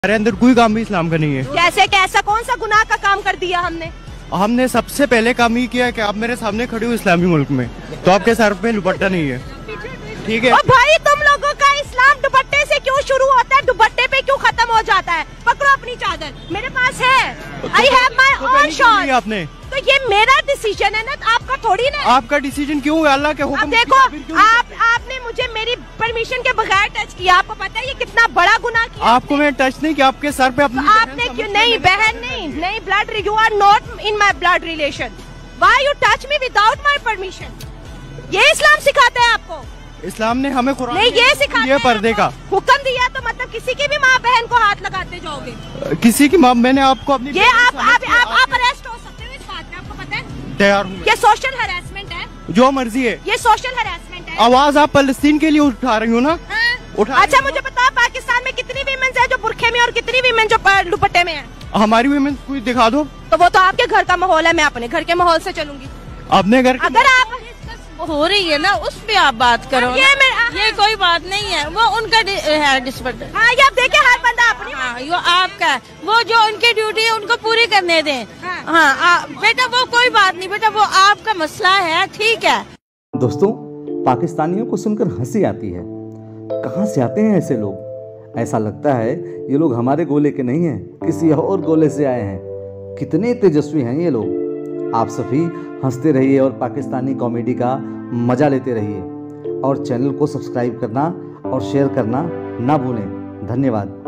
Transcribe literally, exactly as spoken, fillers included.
हमारे अंदर कोई काम भी इस्लाम का नहीं है। कैसे कैसा कौन सा गुनाह का काम कर दिया हमने? हमने सबसे पहले काम ये किया कि आप मेरे सामने खड़े हो इस्लामी मुल्क में, तो आपके सर पे दुपट्टा नहीं है, ठीक है? भाई तुम लोगों का इस्लाम दुपट्टे से क्यों शुरू होता है, दुपट्टे पे क्यों खत्म हो जाता है? पकड़ो अपनी चादर, मेरे पास है। I have my own shot. आपने तो ये मेरा डिसीजन है ना, तो आपका थोड़ी ना। आपका डिसीजन क्यों है? अल्लाह के हुक्म। देखो आप आपने मुझे मेरी परमिशन के बगैर टच किया, आपको पता है ये कितना बड़ा गुनाह किया? आपको मैं टच नहीं किया, आपके सर पे अपनी। तो आपने क्यों नहीं? बहन नहीं, नहीं blood, you are not in my blood relation. Why you touch me without my permission? ये इस्लाम सिखाता है आपको? इस्लाम ने हमें कुरान नहीं ये सिखाता ये पर्दे का हुक्म दिया, तो मतलब किसी की भी माँ बहन को हाथ लगाते जाओगे? किसी की माँ, मैंने आपको अपनी ये आप आप आप, आप अरेस्ट हो सकते हो इस बात में, आपको पता है? तैयार हूँ। ये सोशल हैरेसमेंट है, जो मर्जी है, ये सोशल हैरेसमेंट है। आवाज आप फलस्तीन के लिए उठा रही हो ना? हाँ? उठा। अच्छा मुझे बताओ पाकिस्तान में कितनी वीमेंस है जो बुरखे में और कितनी वीमेन जो दुपट्टे में है? हमारी वीमेन कोई दिखा दो। तो वो तो आपके घर का माहौल है, मैं अपने घर के माहौल से चलूंगी। अपने घर अगर आप हो रही है ना उस पे आप बात करो। ये ये कोई बात नहीं है, वो उनका है डिस्पर्ट। हाँ ये आप देखिए, हर बंदा अपनी। हाँ ये आपका है, वो जो उनकी ड्यूटी है उनको पूरी करने दें। हाँ, हाँ आ, बेटा वो कोई बात नहीं बेटा, वो आपका मसला है, ठीक है। दोस्तों, पाकिस्तानियों को सुनकर हंसी आती है। कहाँ से आते हैं ऐसे लोग? ऐसा लगता है ये लोग हमारे गोले के नहीं हैं, किसी और गोले से आए हैं। कितने तेजस्वी हैं ये लोग। आप सभी हंसते रहिए और पाकिस्तानी कॉमेडी का मज़ा लेते रहिए, और चैनल को सब्सक्राइब करना और शेयर करना ना भूलें। धन्यवाद।